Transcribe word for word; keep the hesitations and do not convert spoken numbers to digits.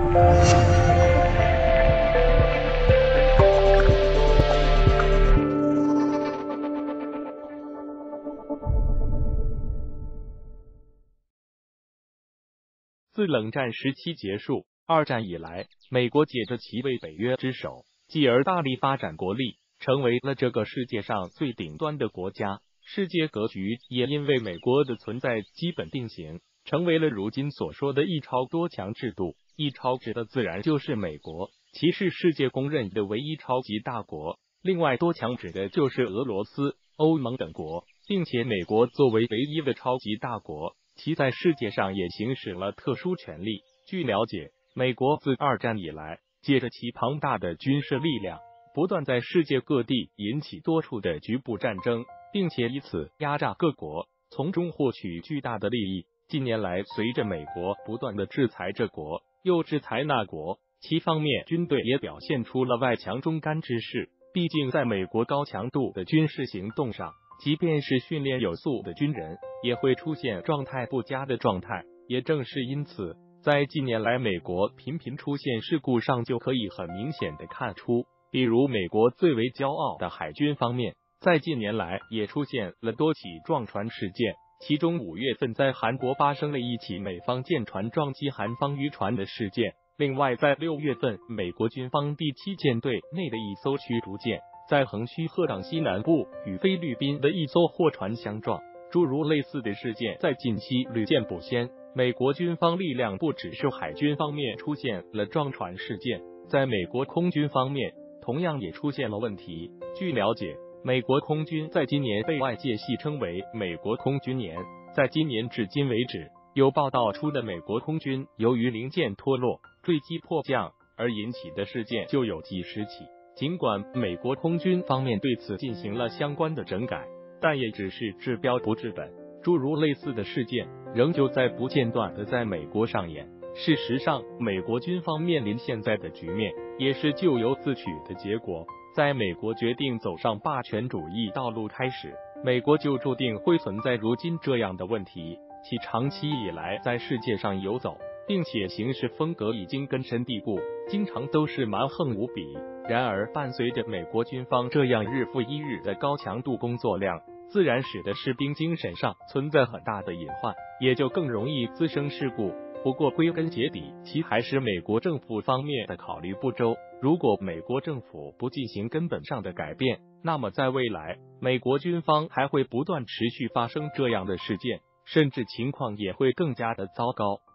自冷战时期结束，二战以来，美国借着其为北约之首，继而大力发展国力，成为了这个世界上最顶端的国家。世界格局也因为美国的存在基本定型，成为了如今所说的一超多强制度。一超指的自然就是美国，其是世界公认的唯一超级大国。另外多强指的就是俄罗斯、欧盟等国，并且美国作为唯一的超级大国，其在世界上也行使了特殊权利。据了解，美国自二战以来，借着其庞大的军事力量，不断在世界各地引起多处的局部战争，并且以此压榨各国，从中获取巨大的利益。近年来，随着美国不断的制裁这国，又制裁那国，其方面军队也表现出了外强中干之势。毕竟，在美国高强度的军事行动上，即便是训练有素的军人，也会出现状态不佳的状态。也正是因此，在近年来美国频频出现事故上，就可以很明显的看出，比如美国最为骄傲的海军方面，在近年来也出现了多起撞船事件。其中五月份在韩国发生了一起美方舰船撞击韩方渔船的事件。另外，在六月份，美国军方第七舰队内的一艘驱逐舰在横须贺港西南部与菲律宾的一艘货船相撞。诸如类似的事件在近期屡见不鲜。美国军方力量不只是海军方面出现了撞船事件，在美国空军方面同样也出现了问题。据了解，美国空军在今年被外界戏称为美国空军年。在今年至今为止，有报道出的美国空军由于零件脱落、坠机迫降而引起的事件就有几十起。尽管美国空军方面对此进行了相关的整改，但也只是治标不治本，诸如类似的事件仍旧在不间断的在美国上演。事实上，美国军方面临现在的局面，也是咎由自取的结果。在美国决定走上霸权主义道路开始，美国就注定会存在如今这样的问题。其长期以来在世界上游走，并且行事风格已经根深蒂固，经常都是蛮横无比。然而，伴随着美国军方这样日复一日的高强度工作量，自然使得士兵精神上存在很大的隐患，也就更容易滋生事故。不过归根结底，其还是美国政府方面的考虑不周。如果美国政府不进行根本上的改变，那么在未来，美国军方还会不断持续发生这样的事件，甚至情况也会更加的糟糕。